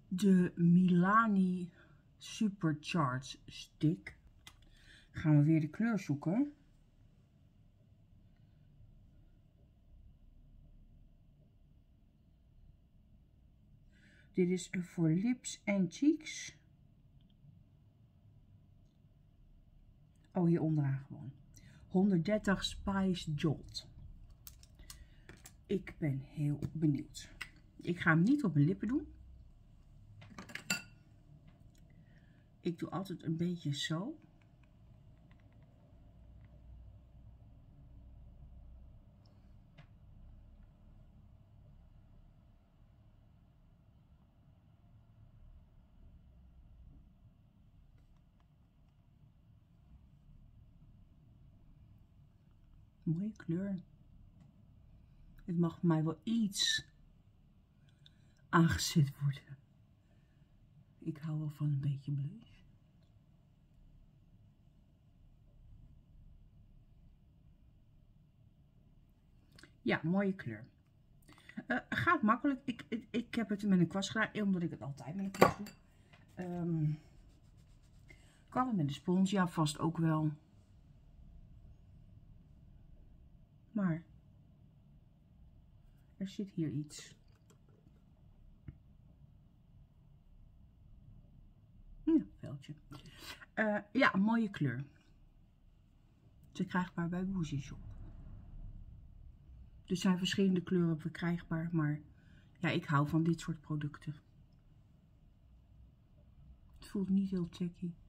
de Milani Supercharge Stick. Gaan we weer de kleur zoeken. Dit is voor lips en cheeks. Oh, hier onderaan gewoon. 130 Spice Jolt. Ik ben heel benieuwd. Ik ga hem niet op mijn lippen doen. Ik doe altijd een beetje zo. Mooie kleur. Het mag voor mij wel iets aangezet worden. Ik hou wel van een beetje blush. Ja, mooie kleur. Gaat makkelijk. Ik heb het met een kwast gedaan, omdat ik het altijd met een kwast doe. Kan het met een spons? Ja, vast ook wel. Maar er zit hier iets. Ja, veldje. Ja, een mooie kleur. Ze krijgbaar bij Bougie Shop. Er zijn verschillende kleuren verkrijgbaar, maar ja, ik hou van dit soort producten. Het voelt niet heel tacky.